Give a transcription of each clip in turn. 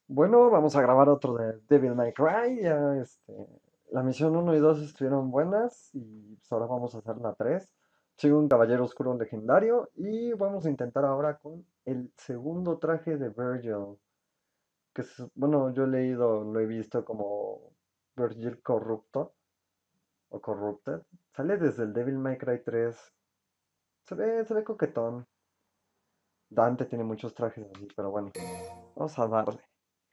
Bueno, vamos a grabar otro de Devil May Cry. Ya, la misión uno y 2 estuvieron buenas y pues ahora vamos a hacer la 3. Soy un caballero oscuro legendario y vamos a intentar ahora con el segundo traje de Virgil, que es, bueno, yo he leído, lo he visto como Virgil Corrupto o Corrupted. Sale desde el Devil May Cry 3. Se ve coquetón. Dante tiene muchos trajes así, pero bueno, vamos a darle.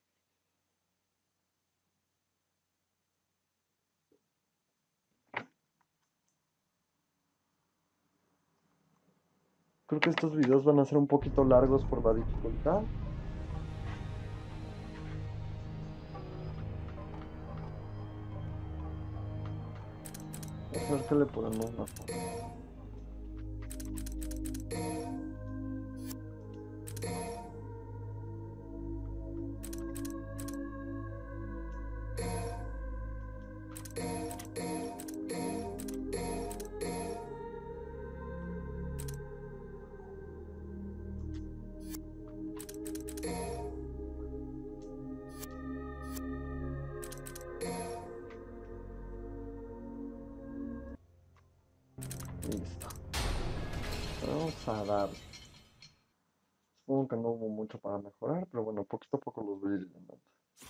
Creo que estos videos van a ser un poquito largos por la dificultad. Vamos a ver qué le podemos mejorar. Listo. Vamos a dar. Supongo que no hubo mucho para mejorar, pero bueno, poquito a poco los voy a ir llenando.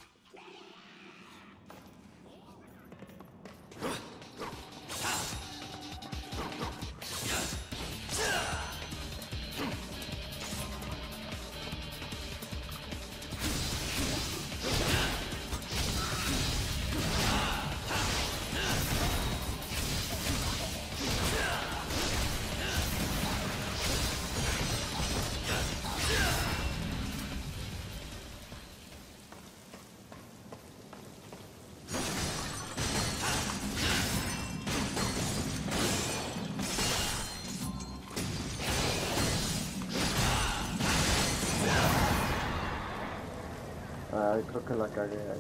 Ay, creo que la cagué ahí.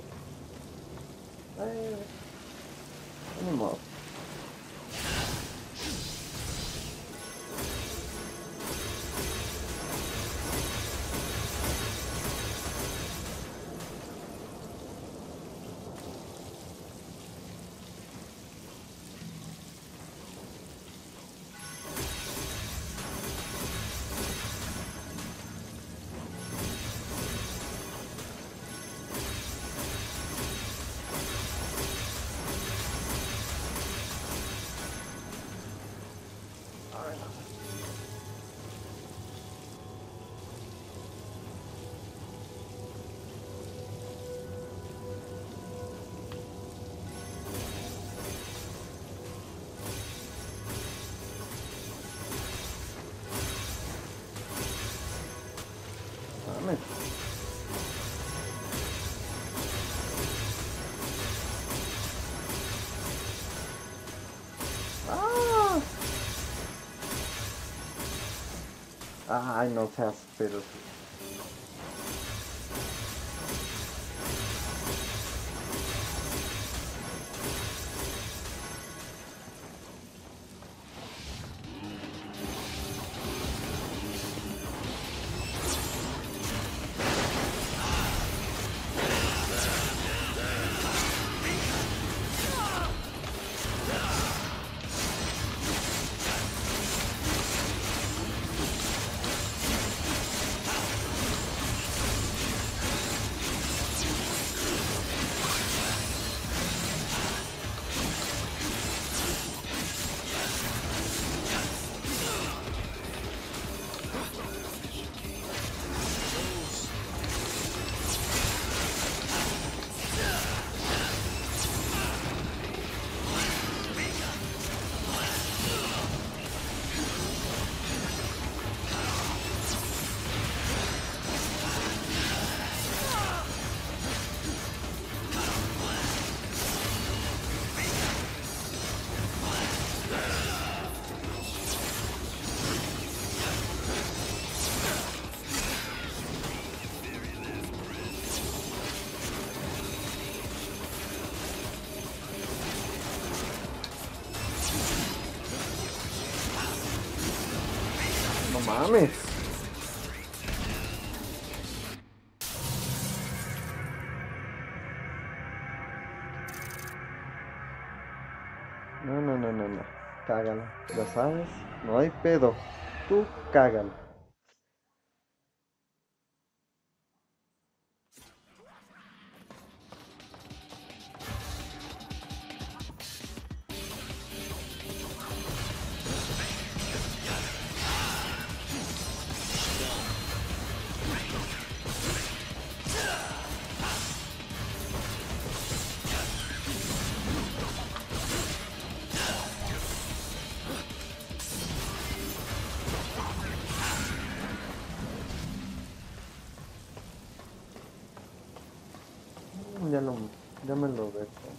Ay, ni modo. Ay, no. Mames. ¡Ah! Ay, no seas, pero sí. No mames. no. Cágala, ya sabes, no hay pedo. Tú cágala. Ya lo, ya me lo dejo.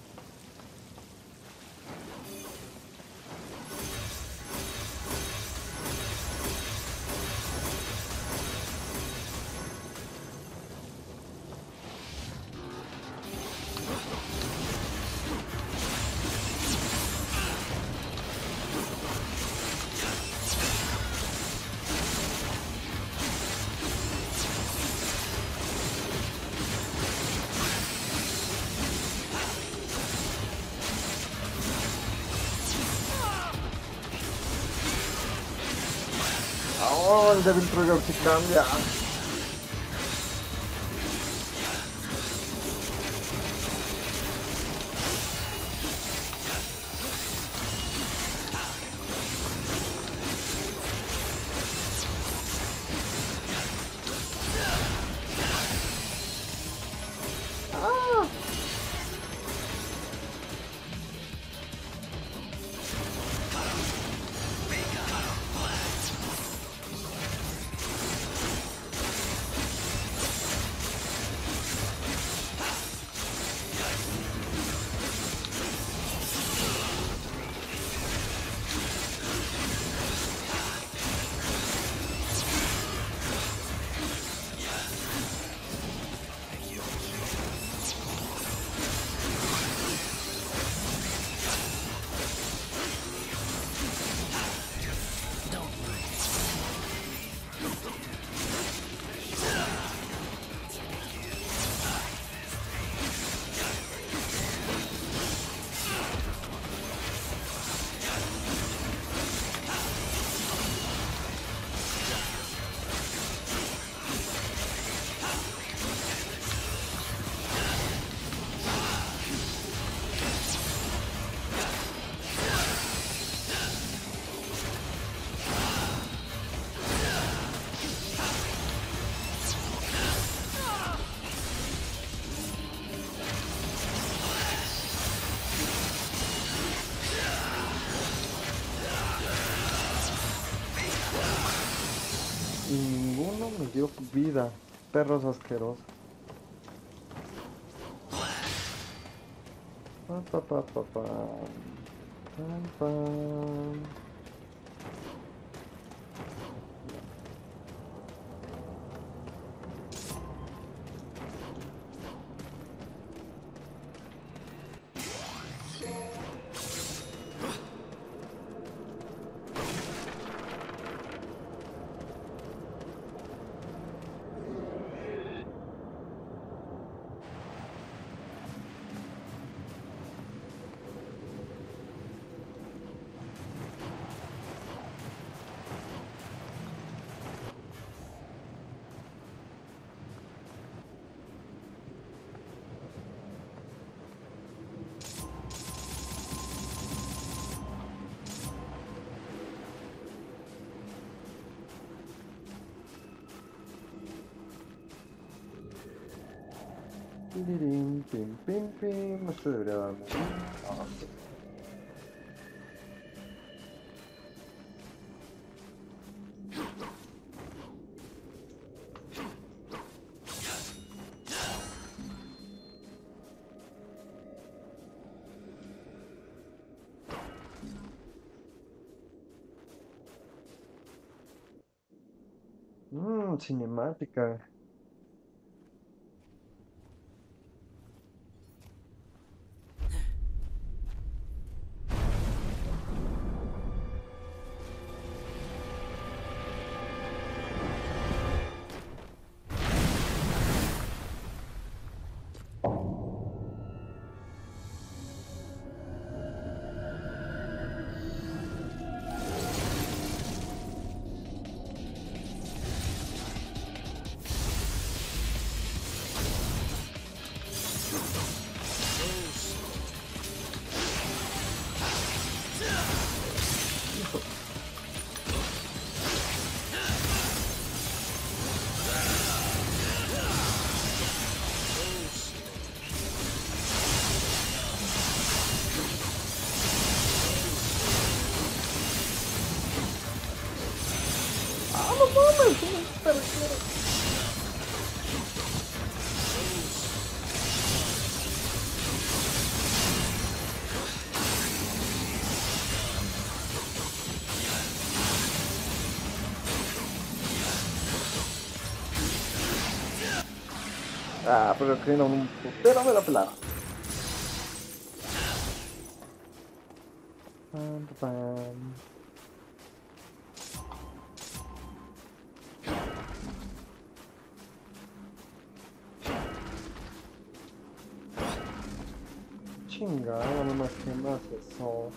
Oh, el Devil Trigger sí cambia. Y ninguno me dio vida. Perros asquerosos. Pa, pa, pa, pa, pa. Pam, pam. Pirirín, pim, pim, pim. Este debería darme. Ah, sí. Cinemática. Pero quiero. Ah, pero que no, un putero me la pelaron. Pam, pam. Chingada, no más que más eso.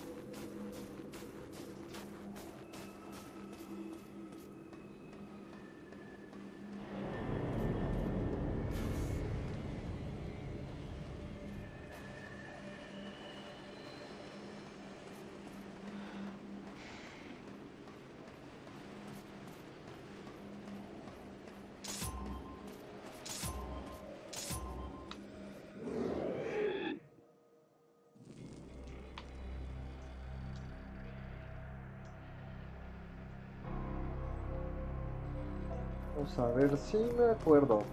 Vamos a ver si me acuerdo.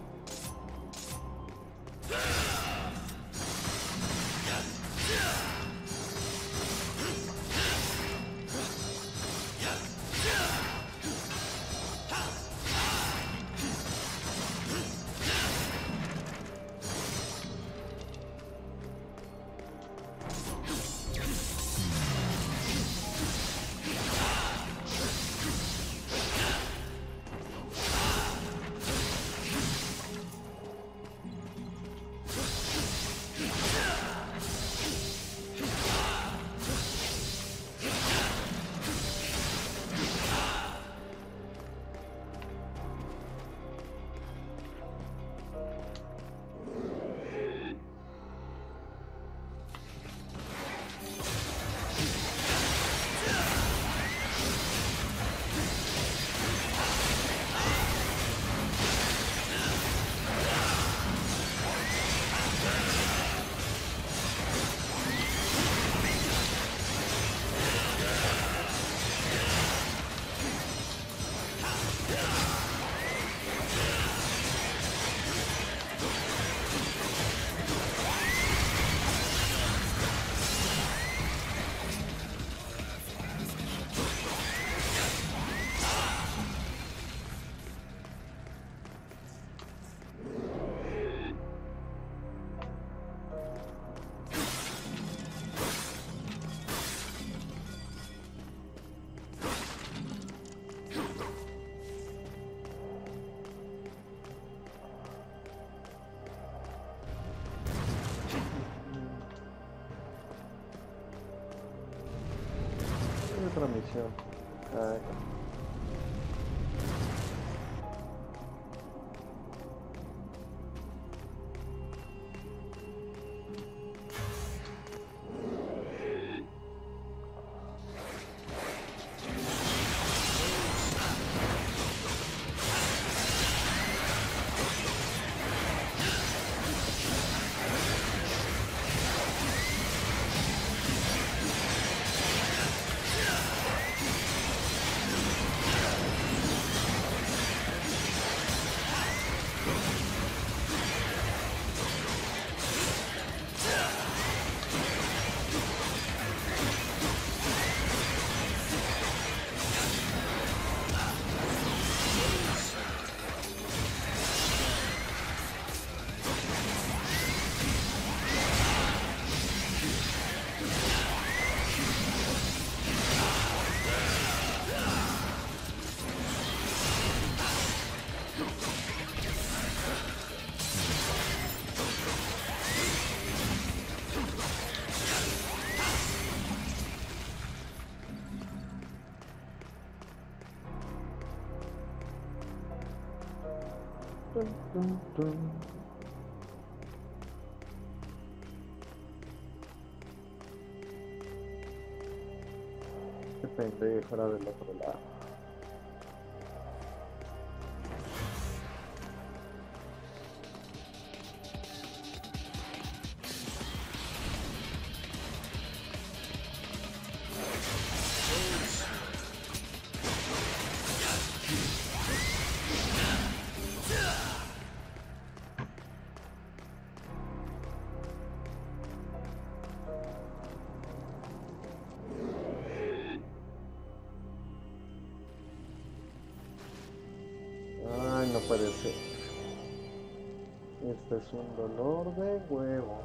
Otra misión. Ah, Dun, dun, dun. Qué pendejo era del otro lado. puede ser. Este es un dolor de huevos.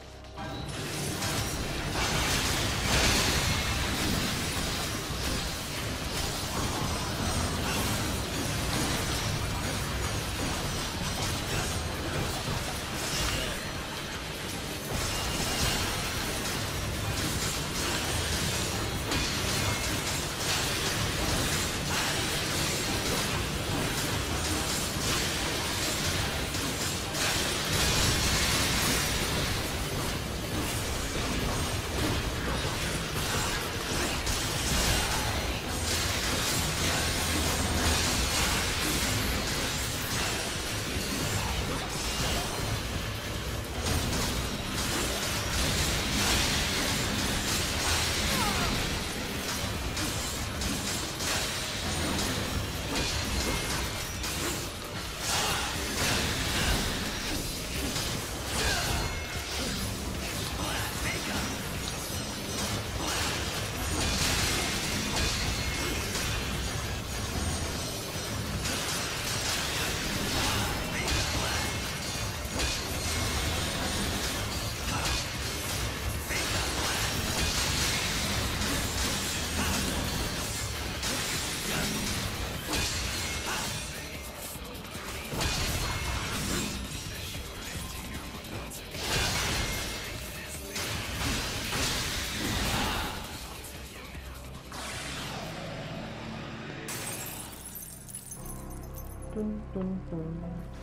Tun, tun, tun.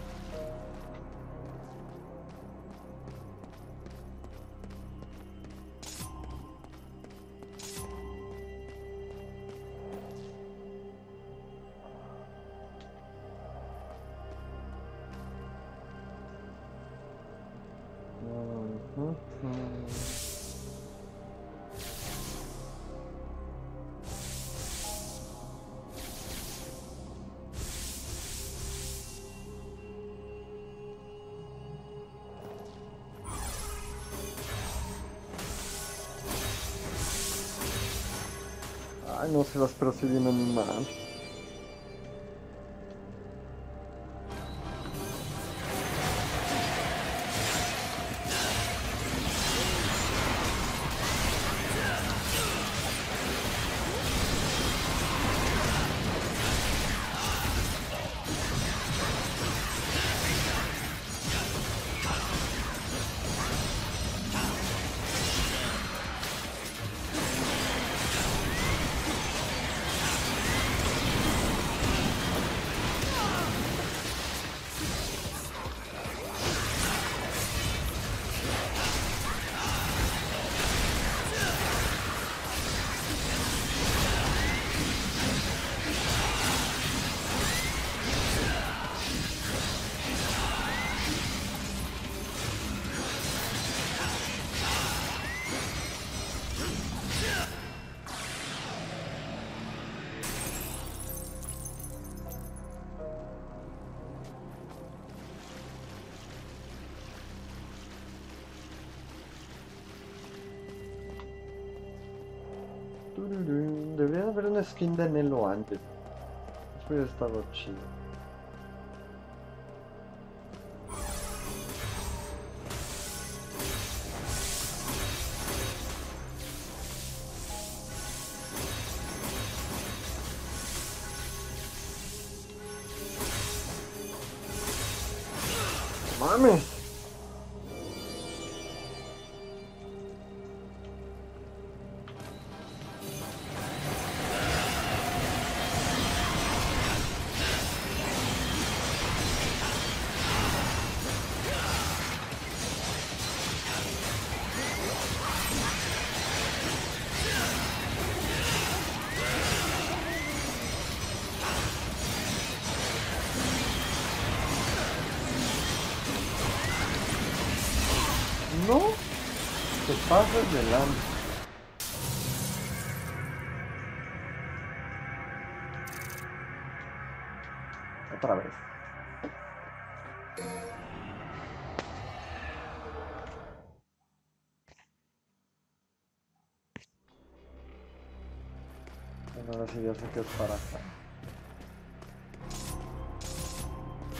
Ujú, ujú. Ay, no se las pero si viene muy mal. Tururú. Debería haber una skin de Nelo antes. Eso hubiera estado chido. ¡Mames! No, te pasas de lanza. Otra vez. Bueno, ahora sí ya sé que es para acá.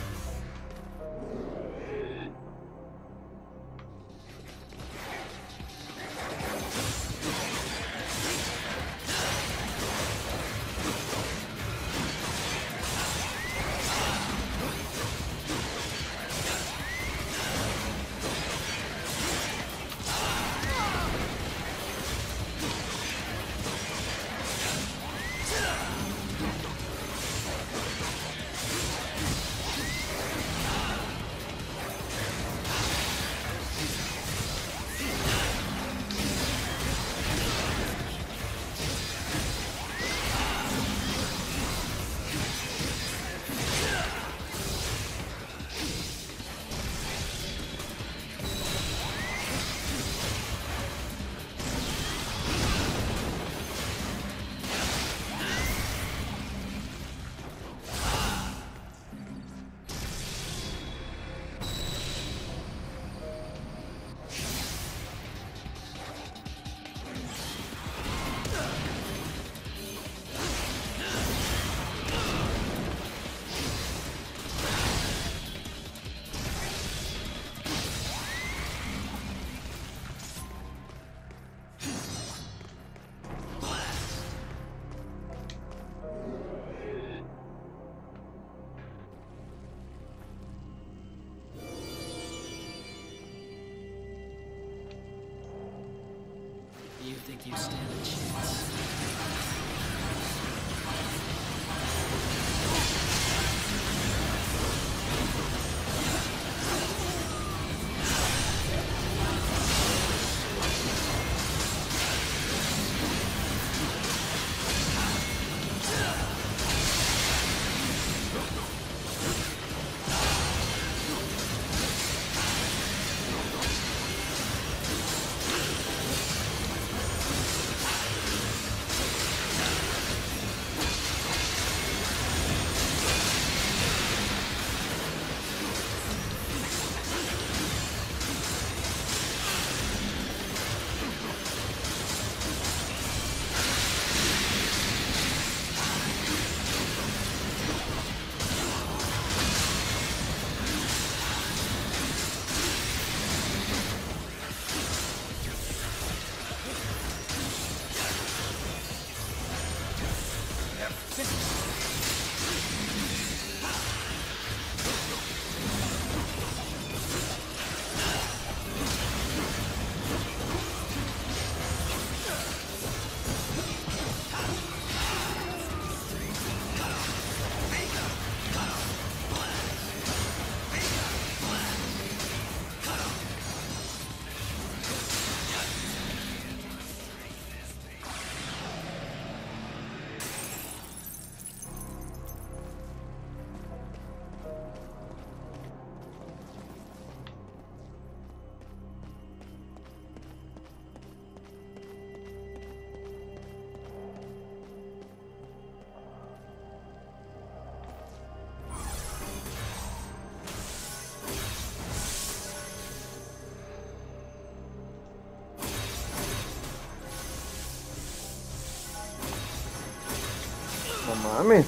No mames.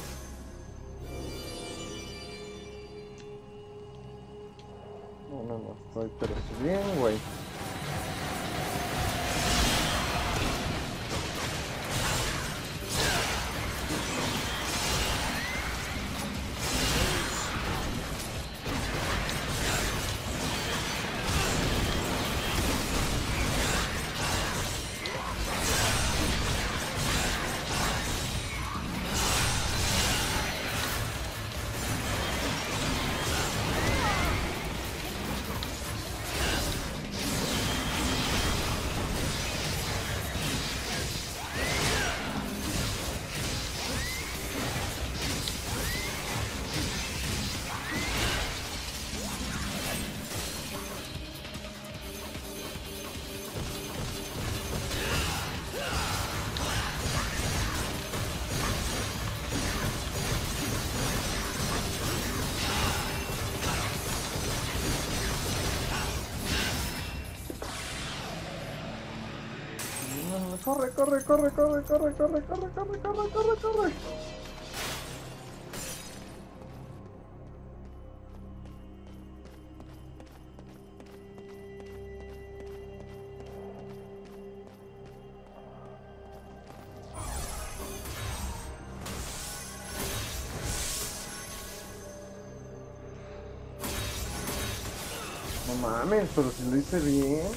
No estoy, pero estoy bien, güey. Corre, corre, corre, corre, corre, corre, corre, corre, corre, corre, corre. No mames, pero si lo hice bien.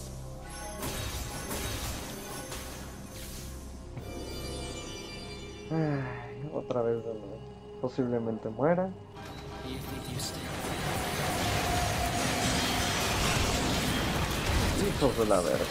Ay, otra vez de nuevo. Posiblemente muera. Hijos de la verga.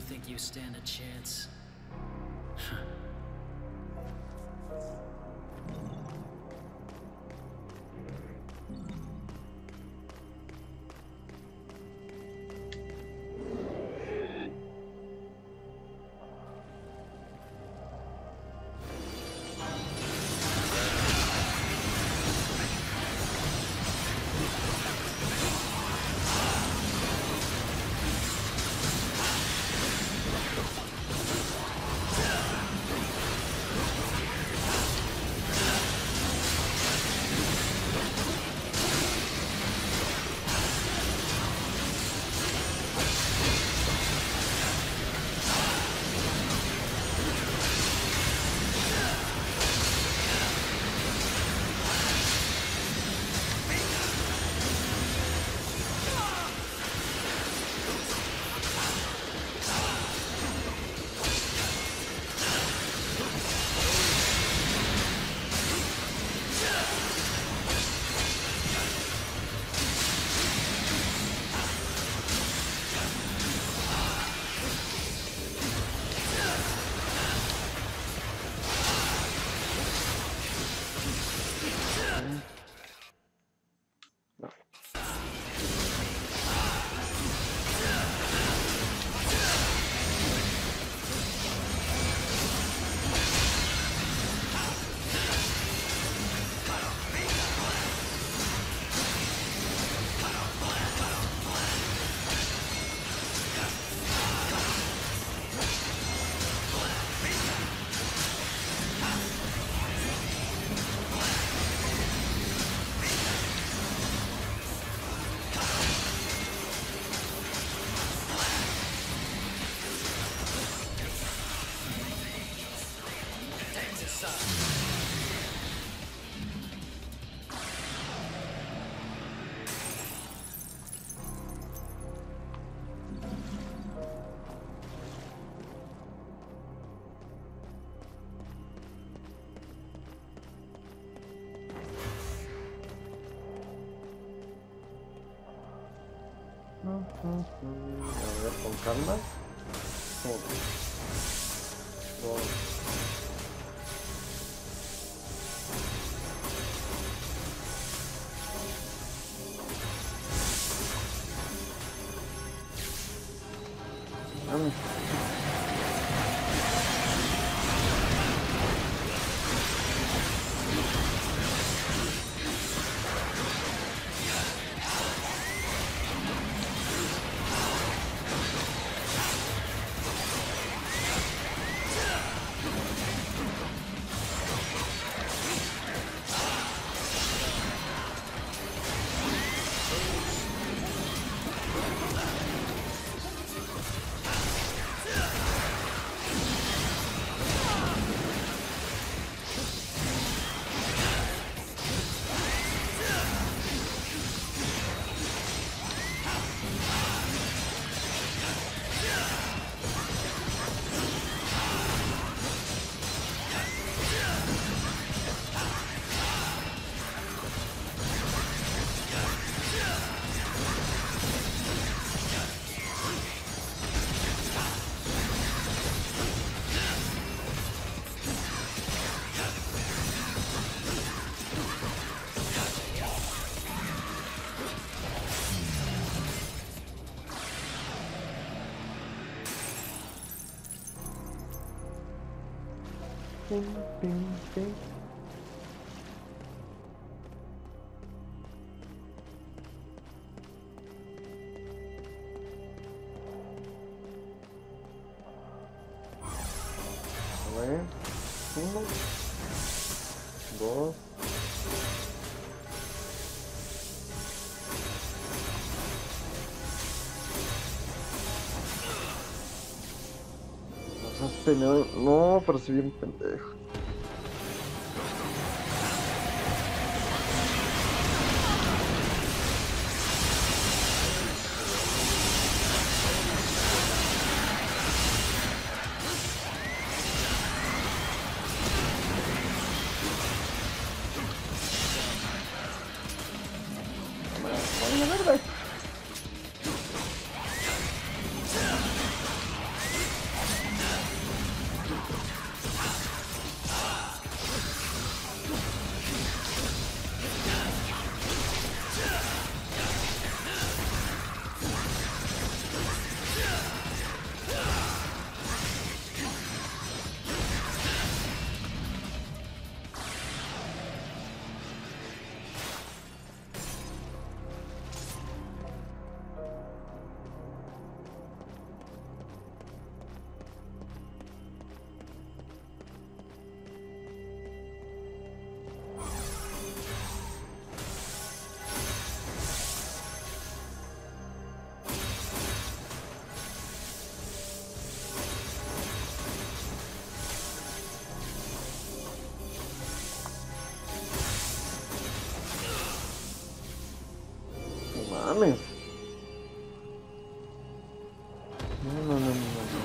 think you stand a chance? A ver, con calma. Uno, dos. Ping, ping, ping. A ver, uno, dos. No seas pendejo. No, pero si bien pendejo. Vale, verde. mames. No, no, no, no, no.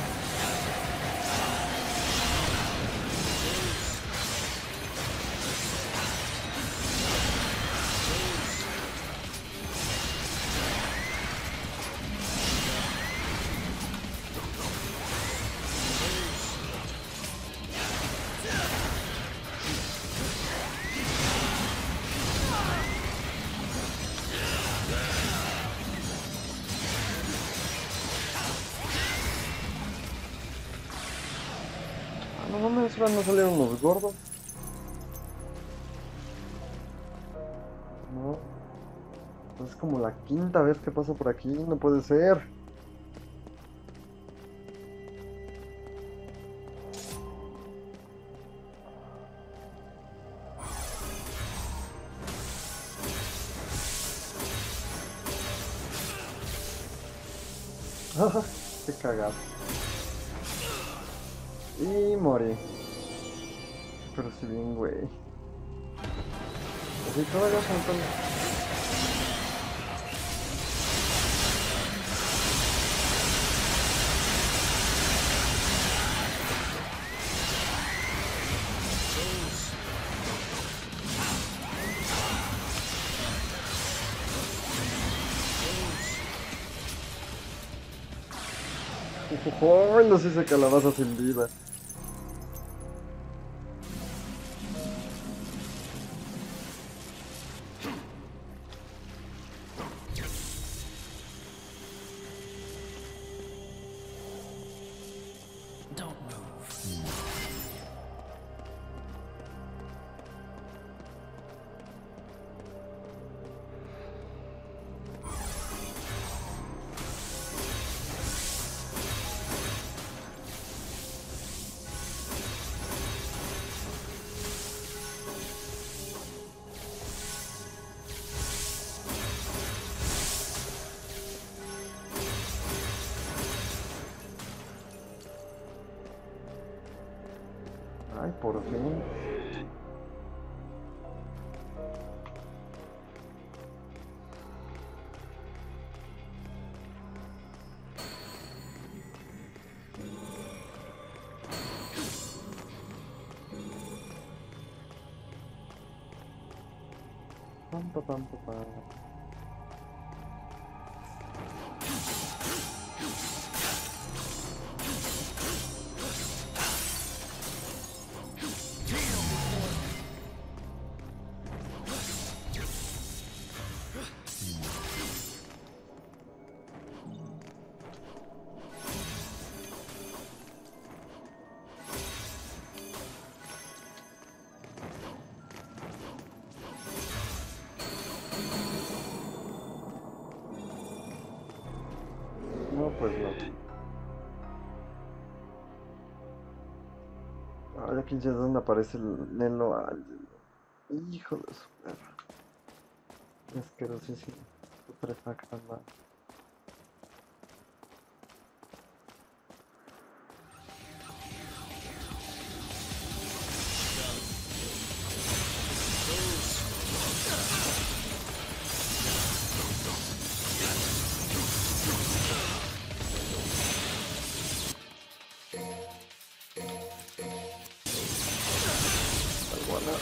Ah, no mames, ahora no salieron los gordos. No, es como la quinta vez que paso por aquí, no puede ser. Qué cagado. Y morí. Pero si bien, güey. Así todavía faltan. ¡Ay, no sé si calabaza sin vida! Don't move. Ay, por fin. Pam, pam, pam, pam, pam. No, pues no. Ahora aquí ya es donde aparece el Nelo al. Hijo de su perra. Asquerosísimo. Putrefacta, man. Alguna.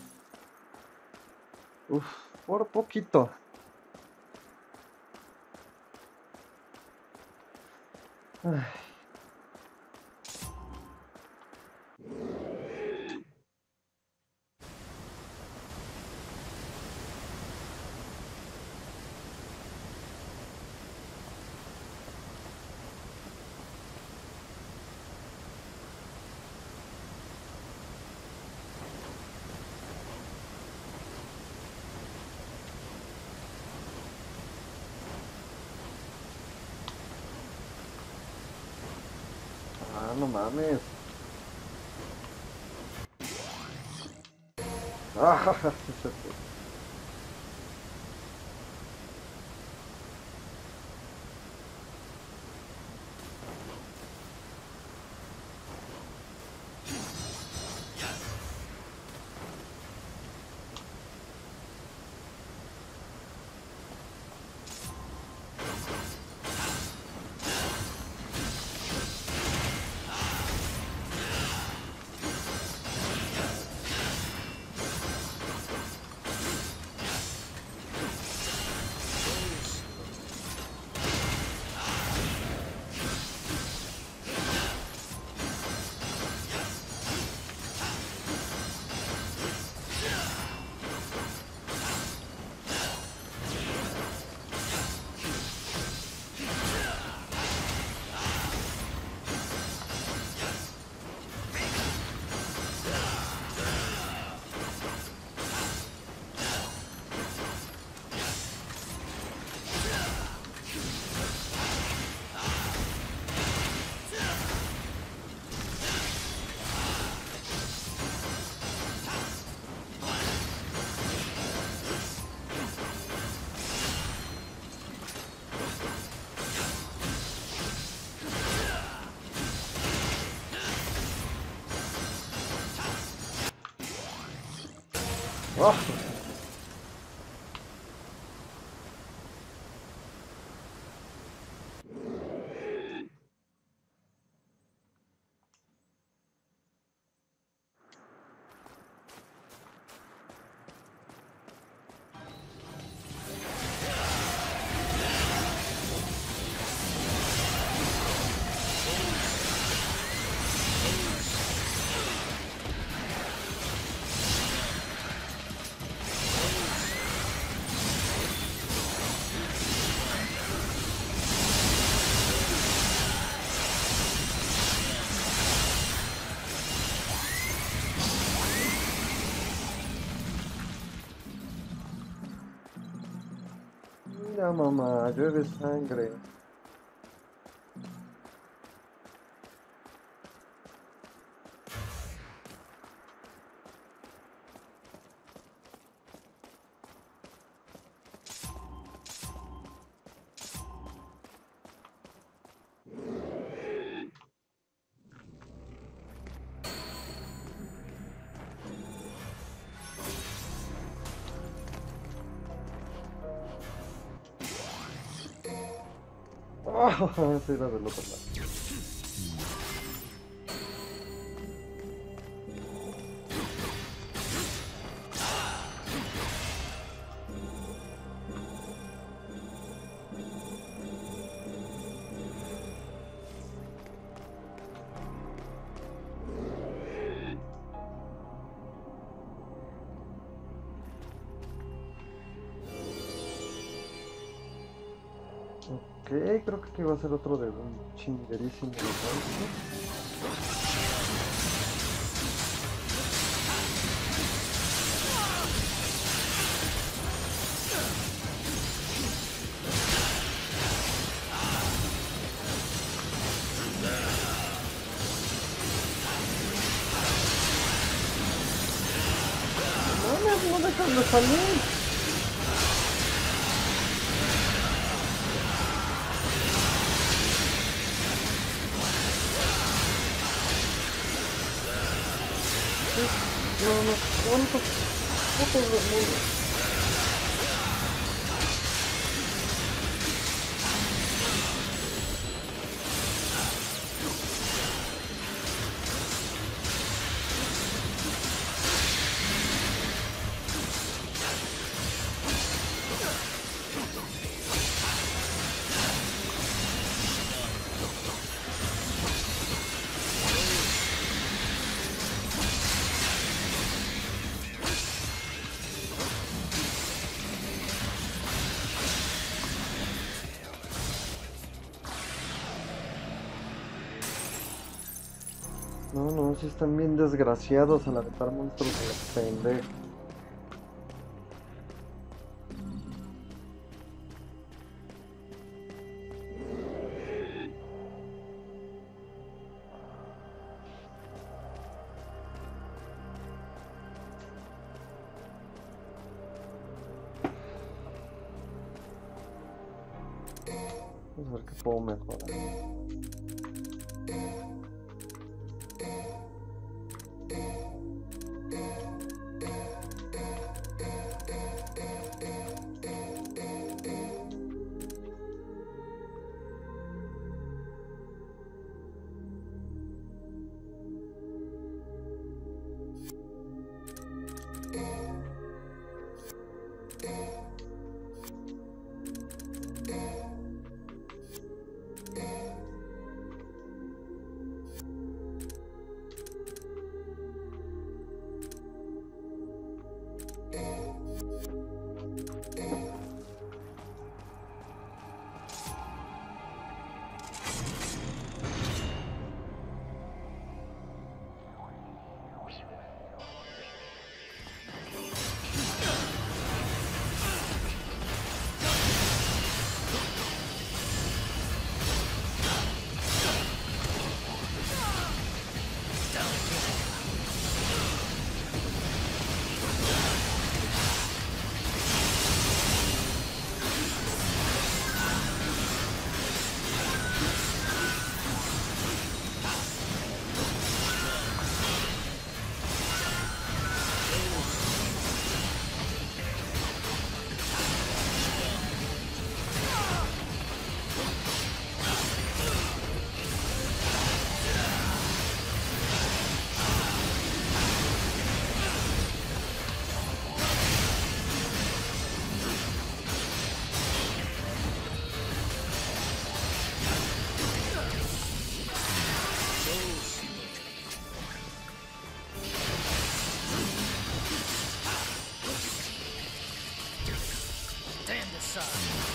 Uf, por poquito. Ay, no mames. Ah, sí, sí, sí. Ah, mira, mamá, llueve sangre. Ah, sí, era del otro lado. Ok, creo que aquí va a ser otro de un chinguerísimo de tanto. ¡Mames, no dejan de salir! No, no, ¿cuántos putos demonios? No, no, sí están bien desgraciados al aventar monstruos a los pendejos. Vamos a ver qué puedo mejorar. Stand aside.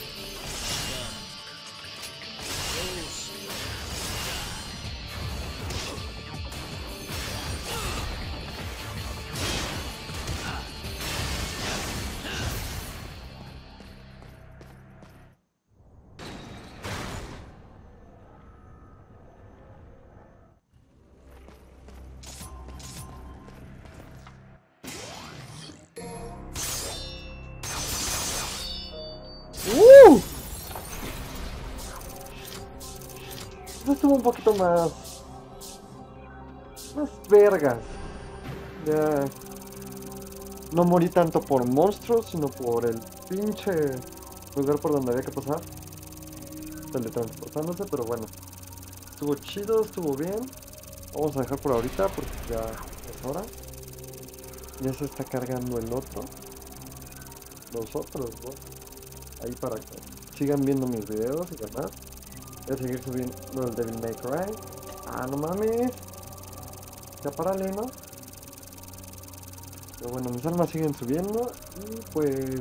¡Uh! Eso estuvo un poquito más vergas. Ya no morí tanto por monstruos, sino por el pinche lugar por donde había que pasar. Teletransportándose, pero bueno. Estuvo chido, estuvo bien. Vamos a dejar por ahorita porque ya es hora. Ya se está cargando el otro. Los otros dos. Ahí para que sigan viendo mis videos y demás. Voy a seguir subiendo el Devil May Cry. Ah, no mames. Ya párale, ¿no? Pero bueno, mis almas siguen subiendo. Y pues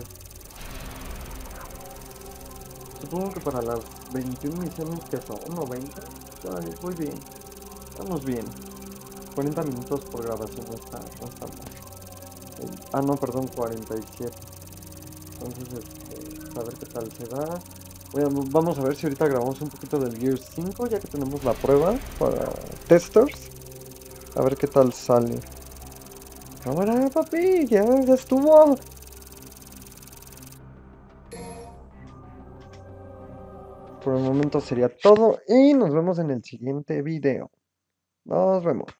supongo que para las 21 misiones que son, o 20. Ay, voy bien. Vamos bien. 40 minutos por grabación no está mal. Ah, no, perdón, 47. Entonces, a ver qué tal se da. Vamos a ver si ahorita grabamos un poquito del Gears 5, ya que tenemos la prueba para testers. A ver qué tal sale. Cámara, papi, ya estuvo. Por el momento sería todo y nos vemos en el siguiente video. Nos vemos.